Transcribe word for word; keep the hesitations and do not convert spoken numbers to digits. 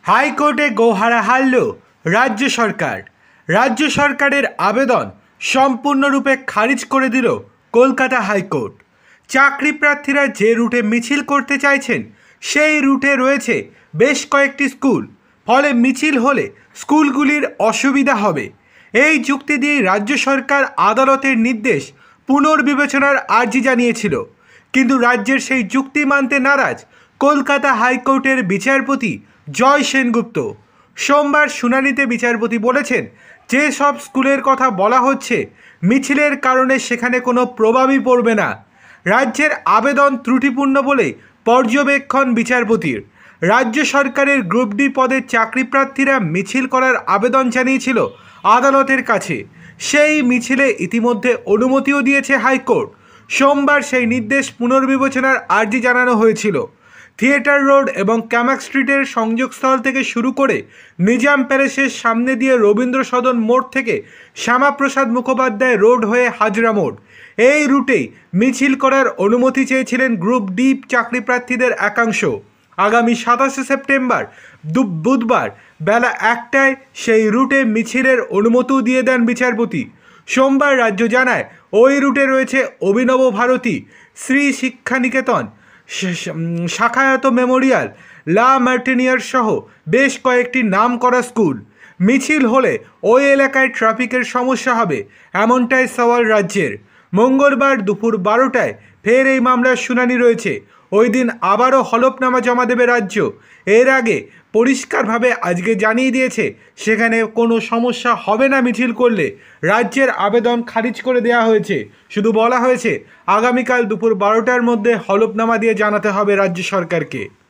হাইকোর্টে গোহারা হারল রাজ্য সরকার। রাজ্য সরকারের আবেদন সম্পূর্ণরূপে খারিজ করে দিল কলকাতা হাইকোর্ট। চাকরি প্রার্থীরা যে রুটে মিছিল করতে চাইছেন সেই রুটে রয়েছে বেশ কয়েকটি স্কুল, ফলে মিছিল হলে স্কুলগুলির অসুবিধা হবে। এই যুক্তি দিয়ে রাজ্য সরকার আদালতের নির্দেশ পুনর্বিবেচনার আর্জি জানিয়েছিল, কিন্তু রাজ্যের সেই যুক্তি মানতে নারাজ কলকাতা হাইকোর্টের বিচারপতি জয় সেনগুপ্ত। সোমবার শুনানিতে বিচারপতি বলেছেন, যে সব স্কুলের কথা বলা হচ্ছে মিছিলের কারণে সেখানে কোনো প্রভাবই পড়বে না। রাজ্যের আবেদন ত্রুটিপূর্ণ বলে পর্যবেক্ষণ বিচারপতির। রাজ্য সরকারের গ্রুপ ডি পদের চাকরি প্রার্থীরা মিছিল করার আবেদন জানিয়েছিল আদালতের কাছে। সেই মিছিলে ইতিমধ্যে অনুমতিও দিয়েছে হাইকোর্ট। সোমবার সেই নির্দেশ পুনর্বিবেচনার আর্জি জানানো হয়েছিল। থিয়েটার রোড এবং ক্যামাক স্ট্রিটের সংযোগস্থল থেকে শুরু করে নিজাম প্যালেসের সামনে দিয়ে রবীন্দ্র সদন মোড় থেকে শ্যামাপ্রসাদ মুখোপাধ্যায় রোড হয়ে হাজরা মোড়, এই রুটেই মিছিল করার অনুমতি চেয়েছিলেন গ্রুপ ডি চাকরি প্রার্থীদের একাংশ। আগামী সাতাশে সেপ্টেম্বর বুধবার বেলা একটায় সেই রুটে মিছিলের অনুমতিও দিয়ে দেন বিচারপতি। সোমবার রাজ্য জানায়, ওই রুটে রয়েছে Abhinav Bharati, Shri Shikshaniketan, Sakhawat Memorial, La Martiniere সহ বেশ কয়েকটি নাম করা স্কুল। মিছিল হলে ওই এলাকায় ট্রাফিকের সমস্যা হবে, এমনটাই সওয়াল রাজ্যের। মঙ্গলবার দুপুর বারোটায় ফের এই মামলার শুনানি রয়েছে। ওই দিন আবারও হলফনামা জমা দেবে রাজ্য। এর আগে পরিষ্কারভাবে আজকে জানিয়ে দিয়েছে সেখানে কোনো সমস্যা হবে না মিছিল করলে। রাজ্যের আবেদন খারিজ করে দেওয়া হয়েছে, শুধু বলা হয়েছে আগামীকাল দুপুর বারোটার মধ্যে হলফনামা দিয়ে জানাতে হবে রাজ্য সরকারকে।